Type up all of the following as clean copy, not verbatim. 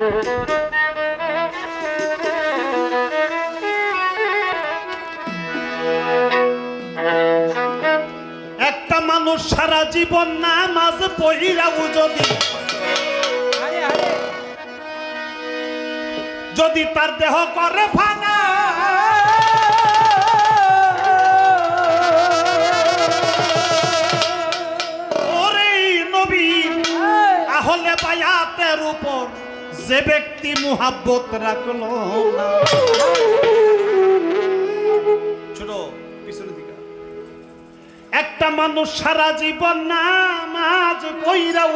একটা মানুষ সারা জীবন নামাজ পড়িরাও যদি তার দেহ করে ফানা, ওরে নবী আহলে বায়াতের উপর যে ব্যক্তি মুহাব্বত রাখলো না, ছোট পিছনের দিকে, একটা মানুষ সারা জীবন নামাজ পড়িরাও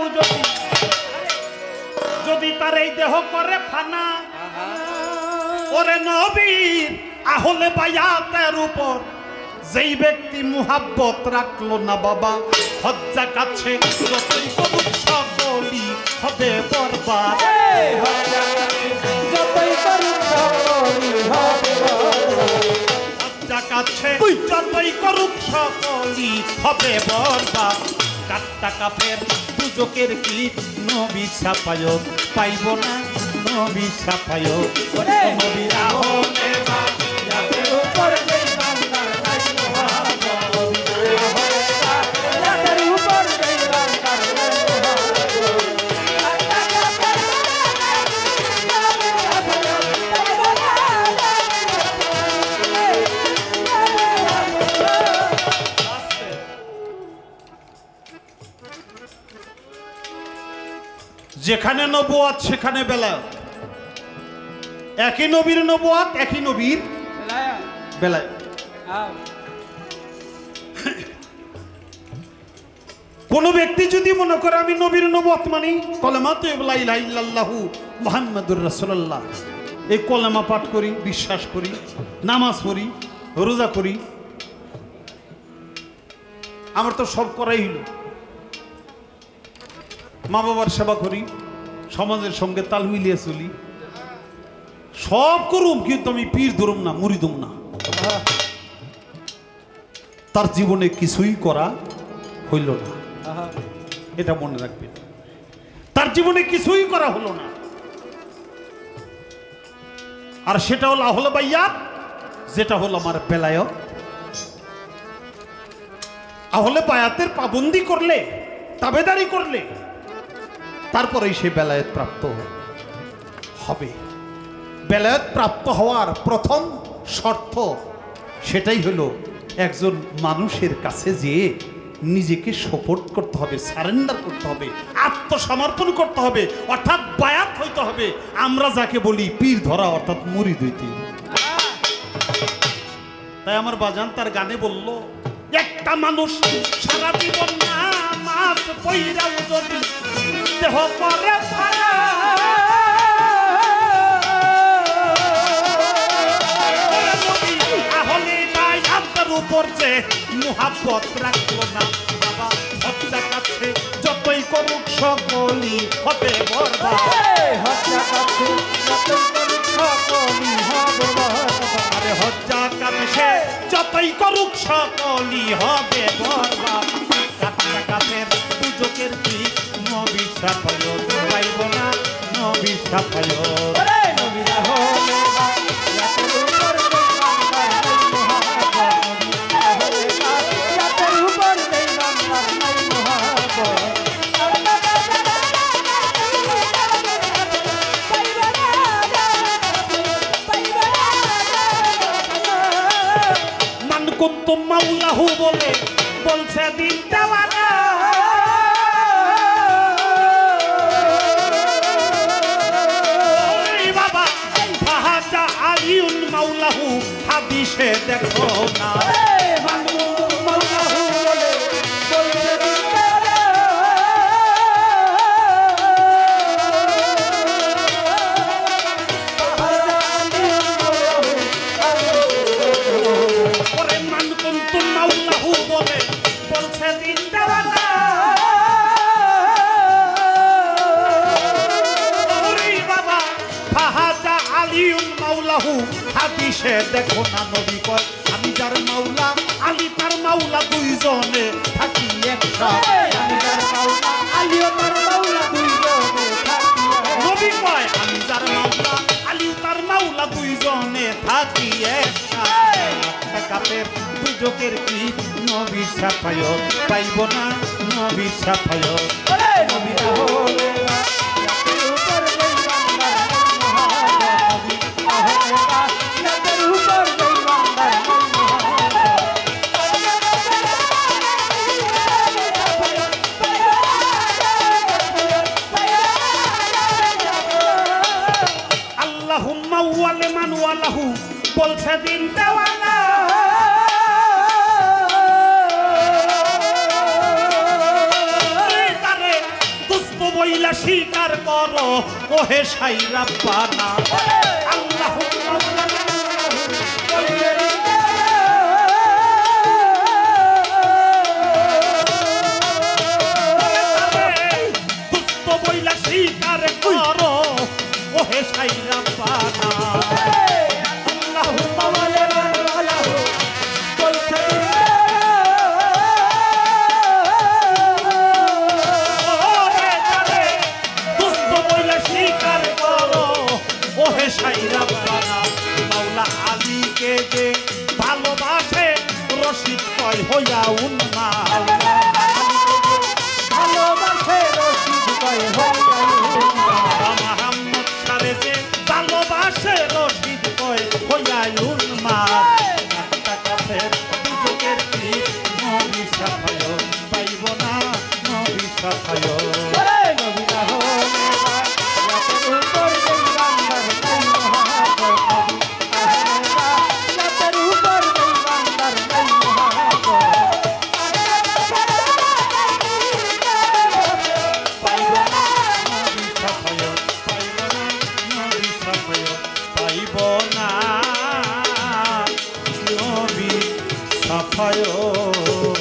যদি তার এই দেহ করে ফানা, ওরে নবীর আহলে বায়াতের উপর যেই ব্যক্তি মুহাব্বত রাখলো না বাবা, হজ্জা কাছে যতই করুক সকলই হবে বরবাদ, যতই করুক সকলই হবে বরবাদ, হজ্জা কাছে যতই করুক সকলই হবে বরবাদ। কাট্টা কাফের দুজকের কীট নবী সাফায়ত পাইব না, নবী সাফায়ত নবীর আহলে বায়াতের উপর যেই বান্দার নাই মুহাব্বত, বায়াতের উপর যেই বান্দার নাই যেখানে নবুয়ত সেখানে বেলায়েত, একই নবীর নবুয়ত একই নবীর বেলায়েত। কোন ব্যক্তি যদি মনে করে আমি নবীর নবুয়ত মানি, কলেমাতে লা ইলাহা ইল্লাল্লাহু মুহাম্মাদুর রাসূলুল্লাহ, এই কলেমা পাঠ করি, বিশ্বাস করি, নামাজ পড়ি, রোজা করি, আমার তো সব করাই হলো, মা বাবার সেবা করি, সমাজের সঙ্গে তাল মিলিয়ে চলি, সব করুম, কিন্তু আমি পীর ধরুম না, মুরিদুম না, তার জীবনে কিছুই করা হইল না, এটা মনে রাখবেন, তার জীবনে কিছুই করা হলো না। আর সেটা হলো আহলে বায়াত, যেটা হলো আমার বেলায়েত। আহলে বায়াতের পাবন্দি করলে, তাবেদারি করলে তারপরেই সে বেলায়েত প্রাপ্ত হবে। বেলায়েত প্রাপ্ত হওয়ার প্রথম শর্ত সেটাই হলো একজন মানুষের কাছে যেয়ে নিজেকে সাপোর্ট করতে হবে, সারেন্ডার করতে হবে, আত্মসমর্পণ করতে হবে, অর্থাৎ বায়াত হইতে হবে। আমরা যাকে বলি পীর ধরা, অর্থাৎ মুরিদ হইতে। তাই আমার বাজান তার গানে বলল, একটা মানুষ সারা জীবন নামাজ পড়িরাও যদি দেহ করে ফানা, আহলে বায়াতের উপর যে মুহাব্বত রাখলো না বাবা, হজ্জা কাছে যতই করুক সকলই হবে বরবাদ, হজ্জা কাছে যতই করুক সকলই হবে বরবাদ, আরে হজ্জা কাছে যতই করুক সকলই হবে বরবাদ। কাট্টা কাফের দুজকের কি নবী সাফায়ত পাইব না, নবী সাফায়ত নবীর আহলে বায়াতের উপর যেই বান্দার নাই মুহাব্বত, আহলে বায়াতের উপর যেই বান্দার নাই মুহাব্বত, মান কুনতুম মাওলাহু বলে বলছে দিন দেওয়ানা, বাবা ফাহাজা আলিউন মাওলাহু হাদিসে দেখো না, মান কুনতুম মাওলাহু বলে বলছে দিন ওরে মান কুনতুম মাওলাহু বলে বলছে দিন দেওয়ানা, ওরে বাবা ফাহাজা আলিউন মাওলাহু হাদিসে দেখো না, নবী কয় আমি যার মাওলা আলী তার মাওলা, দুইজনে থাকি একসাথে, আমি তার মাওলা আলিও তার মাওলা, দুইজনে থাকি নবী কয় আমি দুজকের কি নবী সাফায়ত পাইব না নবী সাফায়ত ওরে নবী না হলে রাতের উপর যেই বান্দার নবী না হলে রাতের উপর যেই বান্দার আল্লাহুম্মা ওয়ালে মান ওয়ালাহু বলছে দিন দেওয়ানা তারে দুষ্ট বইলা স্বীকার করো ওহে সাই রাব্বানা আল্লাহুম্মা ওয়ালে দুষ্ট বইলা স্বীকার করো ওহে সাই রাব্বানা আল্লাহুম্মা ওয়ালা ওয়ালাহু বলছে ওরে তারে দুষ্ট বইলা স্বীকার করো ওহে সাই রাব্বানা মাওলা আলীকে যে ভালোবাসে রশিদ কয় হইয়া উন্মাদ ভালোবাসে রশিদ কয় মোহাম্মদ সারে যে ভালোবাসে রশিদ কয় হইয়া উন্মাদ কাছের দুজকের কি নবী সাফায়ত পাইব না নবী সাফায়ত ওরে নবী না হলে রাতের উপর যেই বান্দার নাই মহাব্বত রাতের উপর যেই বান্দার নাই মহাব্বত পাইব না নবী সাফায়ত পাইব না নবী সাফায়ত পাইব না নবী সাফায়ত